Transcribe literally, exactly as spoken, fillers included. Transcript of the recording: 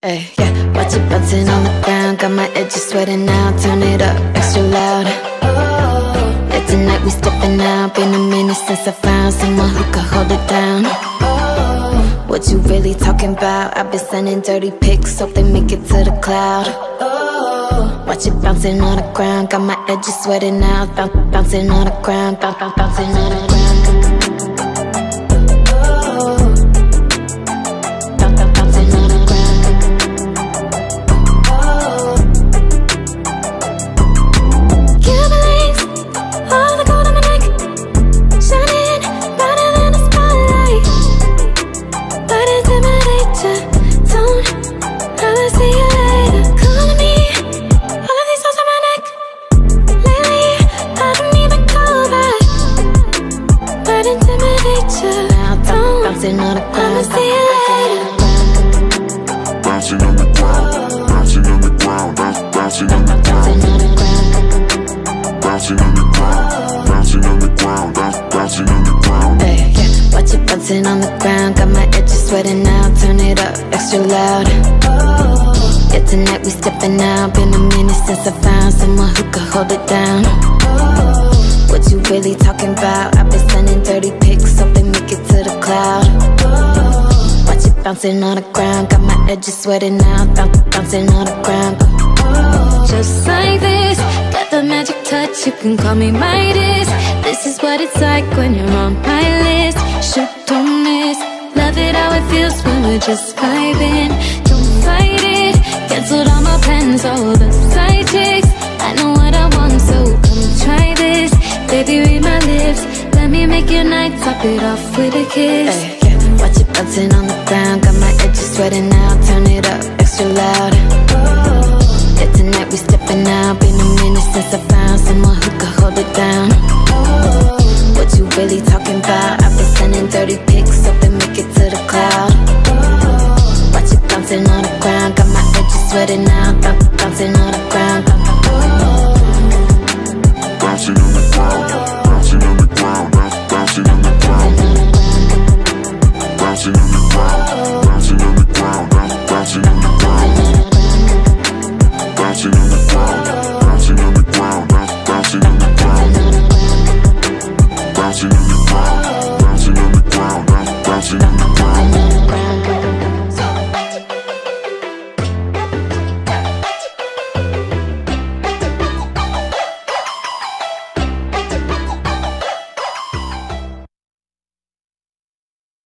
Ay, yeah, watch it bouncing on the ground. Got my edges sweating now. Turn it up extra loud. Oh, yeah, tonight we stepping out. Been a minute since I found someone who could hold it down. Oh, what you really talking about? I've been sending dirty pics, hope they make it to the cloud. Oh, watch it bouncing on the ground. Got my edges sweating now. Bounce, bouncing on the ground. Bounce, bounce, bouncing on the ground. Bouncing on the ground, bouncing on the ground, bouncing on the ground, bouncing on the ground, bouncing on the ground, bouncing on the ground, bouncing on the ground. Hey, yeah, watch it bouncing on the ground. Got my edges sweating now. Turn it up extra loud. Yeah, tonight we stepping out. Been a minute since I found someone who could hold it down. What you really talking about? I've been sending dirty pics, hope they make it to the cloud. Watch it bouncing on the ground. Got my edges sweating now. Bounce, bouncing on the ground. Just like this, got the magic touch. You can call me Midas. This is what it's like when you're on my list. Shoot, don't miss. Love it how it feels when we're just vibing. Don't fight it. Cancelled all my plans, all the side chicks. I know what I want, so come try this. Baby, read my lips. Let me make your night. Top it off with a kiss. Ay, yeah, watch it bouncing on the ground. Got my edges sweating now. Turn it up extra loud. Yeah, tonight we stepping out. Been a minute since I found someone who could hold it down. What you really talking about? I've been sending dirty pics, hope they make it to the cloud. Watch it bouncing on the ground. Got my edges sweating now. Bounce, bouncing on the ground. Bouncing on the ground, bouncing on the ground, bouncing on the ground, bouncing on the ground, bouncing on the ground, bouncing on the ground, bouncing on the ground, bouncing on the ground, bouncing on the ground, bouncing on the ground, bouncing on the ground, bouncing on the ground.